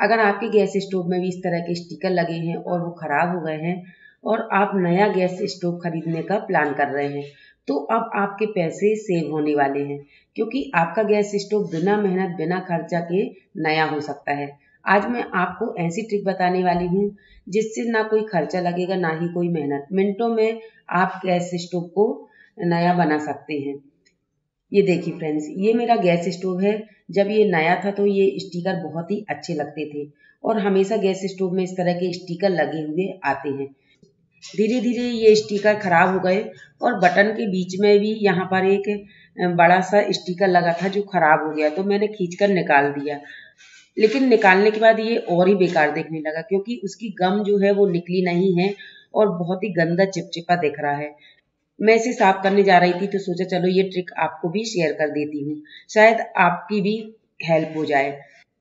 अगर आपके gas stove में भी इस तरह के स्टिकर लगे हैं और वो खराब हो गए हैं और आप नया गैस स्टोव खरीदने का प्लान कर रहे हैं, तो अब आपके पैसे सेव होने वाले हैं, क्योंकि आपका गैस स्टोव बिना मेहनत बिना खर्चा के नया हो सकता है। आज मैं आपको ऐसी ट्रिक बताने वाली हूँ जिससे ना कोई खर्चा लगेगा ना ही कोई मेहनत। मिनटों में आप गैस स्टोव को नया बना सकते हैं। ये देखिए फ्रेंड्स, ये मेरा गैस स्टोव है। जब ये नया था तो ये स्टिकर बहुत ही अच्छे लगते थे और हमेशा गैस स्टोव में इस तरह के स्टिकर लगे हुए आते हैं। धीरे धीरे ये स्टिकर खराब हो गए और बटन के बीच में भी यहाँ पर एक बड़ा सा स्टिकर लगा था जो खराब हो गया, तो मैंने खींचकर निकाल दिया। लेकिन निकालने के बाद ये और ही बेकार दिखने लगा, क्योंकि उसकी गम जो है वो निकली नहीं है और बहुत ही गंदा चिपचिपा दिख रहा है। मैं इसे साफ करने जा रही थी तो सोचा चलो ये ट्रिक आपको भी शेयर कर देती हूँ, शायद आपकी भी हेल्प हो जाए।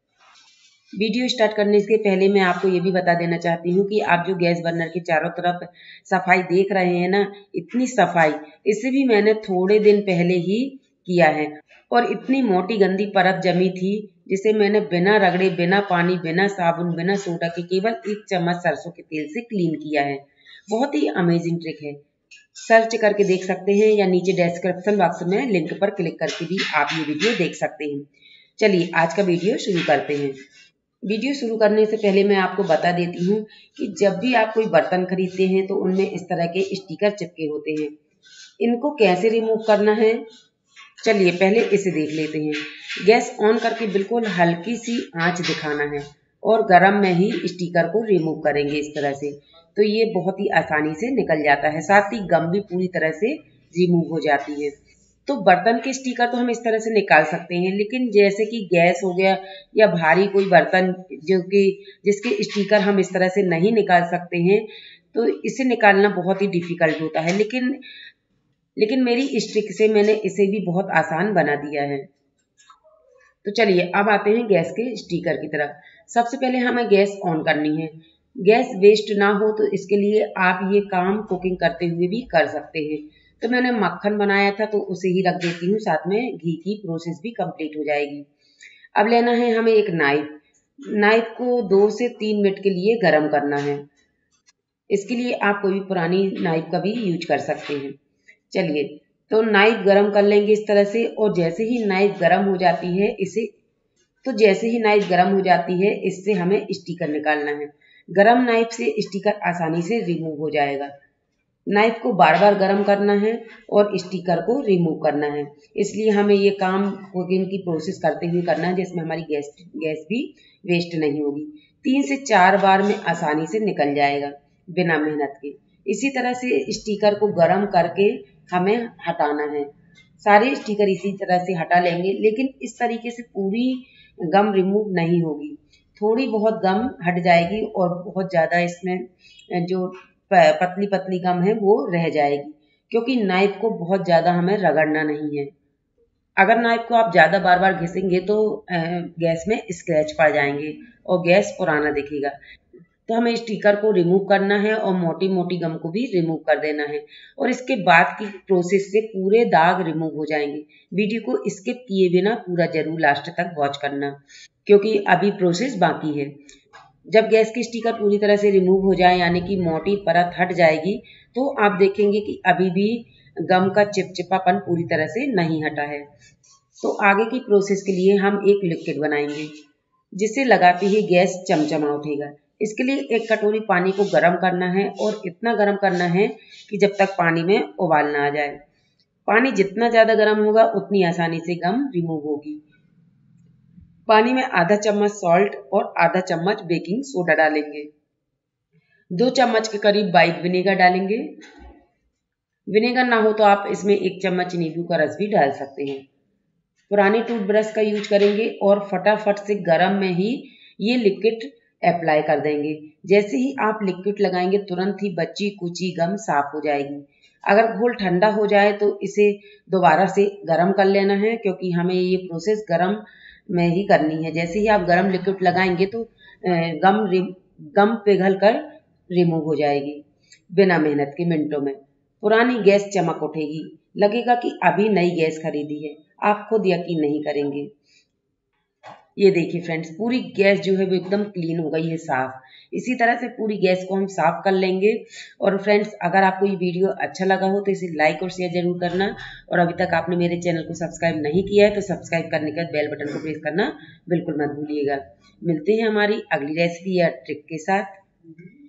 वीडियो स्टार्ट करने से पहले मैं आपको ये भी बता देना चाहती हूँ कि आप जो गैस बर्नर के चारों तरफ सफाई देख रहे हैं ना, इतनी सफाई इसे भी मैंने थोड़े दिन पहले ही किया है और इतनी मोटी गंदी परत जमी थी जिसे मैंने बिना रगड़े, बिना पानी, बिना साबुन, बिना सोडा के केवल 1 चम्मच सरसों के तेल से क्लीन किया है। बहुत ही अमेजिंग ट्रिक है, सर्च करके देख सकते हैं या नीचे डिस्क्रिप्शन बॉक्स में लिंक पर क्लिक करके भी आप ये वीडियो देख सकते हैं। चलिए आज का वीडियो शुरू करते हैं। वीडियो शुरू करने से पहले मैं आपको बता देती हूँ कि जब भी आप कोई बर्तन खरीदते हैं तो उनमें इस तरह के स्टिकर चिपके होते हैं। इनको कैसे रिमूव करना है, चलिए पहले इसे देख लेते हैं। गैस ऑन करके बिल्कुल हल्की सी आंच दिखाना है और गरम में ही स्टिकर को रिमूव करेंगे इस तरह से, तो ये बहुत ही आसानी से निकल जाता है, साथ ही गम भी पूरी तरह से रिमूव हो जाती है। तो बर्तन के स्टिकर तो हम इस तरह से निकाल सकते हैं, लेकिन जैसे कि गैस हो गया या भारी कोई बर्तन जो कि जिसके स्टिकर हम इस तरह से नहीं निकाल सकते हैं, तो इसे निकालना बहुत ही डिफिकल्ट होता है। लेकिन मेरी इस ट्रिक से मैंने इसे भी बहुत आसान बना दिया है। तो चलिए अब आते हैं गैस के स्टिकर की तरफ। सबसे पहले हमें गैस ऑन करनी है। गैस वेस्ट ना हो तो इसके लिए आप ये काम कुकिंग करते हुए भी कर सकते हैं। तो मैंने मक्खन बनाया था तो उसे ही रख देती हूँ, साथ में घी की प्रोसेस भी कंप्लीट हो जाएगी। अब लेना है हमें एक नाइफ। नाइफ को 2 से 3 मिनट के लिए गर्म करना है। इसके लिए आप कोई भी पुरानी नाइफ का भी यूज कर सकते हैं। चलिए, तो नाइफ गरम कर लेंगे इस तरह से, और जैसे ही नाइफ गरम हो जाती है इससे हमें स्टिकर निकालना है। गरम नाइफ से स्टिकर आसानी से रिमूव हो जाएगा। नाइफ को बार बार गरम करना है और स्टिकर को रिमूव करना है, इसलिए हमें ये काम कुकिंग की प्रोसेस करते हुए करना है, जिसमें हमारी गैस भी वेस्ट नहीं होगी। 3 से 4 बार में आसानी से निकल जाएगा बिना मेहनत के। इसी तरह से स्टिकर को गरम करके हमें हटाना है। सारे स्टिकर इसी तरह से हटा लेंगे, लेकिन इस तरीके से पूरी गम रिमूव नहीं होगी, थोड़ी बहुत गम हट जाएगी और बहुत ज़्यादा इसमें जो पतली पतली गम है वो रह जाएगी, क्योंकि नाइफ को बहुत ज़्यादा हमें रगड़ना नहीं है। अगर नाइफ को आप ज़्यादा बार बार घिसेंगे तो गैस में स्क्रैच पड़ जाएंगे और गैस पुराना दिखेगा। तो हमें स्टिकर को रिमूव करना है और मोटी मोटी गम को भी रिमूव कर देना है, और इसके बाद की प्रोसेस से पूरे दाग रिमूव हो जाएंगे। वीडियो को स्किप किए बिना पूरा जरूर लास्ट तक वॉच करना, क्योंकि अभी प्रोसेस बाकी है। जब गैस की स्टिकर पूरी तरह से रिमूव हो जाए, यानी कि मोटी परत हट जाएगी, तो आप देखेंगे कि अभी भी गम का चिपचिपापन पूरी तरह से नहीं हटा है। तो आगे की प्रोसेस के लिए हम एक लिक्विड बनाएंगे जिसे लगाते ही गैस चमचमा उठेगा। इसके लिए एक कटोरी पानी को गर्म करना है, और इतना गर्म करना है कि जब तक पानी में उबाल ना आ जाए। पानी जितना ज़्यादा गर्म होगा उतनी आसानी से गम रिमूव होगी। पानी में आधा चम्मच सॉल्ट और आधा चम्मच बेकिंग सोडा डालेंगे। 2 चम्मच के करीब व्हाइट विनेगर डालेंगे। विनेगर ना हो तो आप इसमें 1 चम्मच नींबू का रस भी डाल सकते हैं। पुराने टूथब्रश का यूज करेंगे और फटाफट से गर्म में ही ये लिक्विड अप्लाई कर देंगे। जैसे ही आप लिक्विड लगाएंगे तुरंत ही बची कुची गम साफ हो जाएगी। अगर घोल ठंडा हो जाए तो इसे दोबारा से गर्म कर लेना है, क्योंकि हमें ये प्रोसेस गर्म में ही करनी है। जैसे ही आप गर्म लिक्विड लगाएंगे तो गम पिघल कर रिमूव हो जाएगी बिना मेहनत के, मिनटों में। पुरानी गैस चमक उठेगी, लगेगा कि अभी नई गैस खरीदी है, आप खुद यकीन नहीं करेंगे। ये देखिए फ्रेंड्स, पूरी गैस जो है वो एकदम क्लीन हो गई है, साफ। इसी तरह से पूरी गैस को हम साफ कर लेंगे। और फ्रेंड्स, अगर आपको ये वीडियो अच्छा लगा हो तो इसे लाइक और शेयर जरूर करना। और अभी तक आपने मेरे चैनल को सब्सक्राइब नहीं किया है तो सब्सक्राइब करने के बाद बेल बटन को प्रेस करना बिल्कुल मत भूलिएगा। मिलते हैं हमारी अगली रेसिपी या ट्रिक के साथ।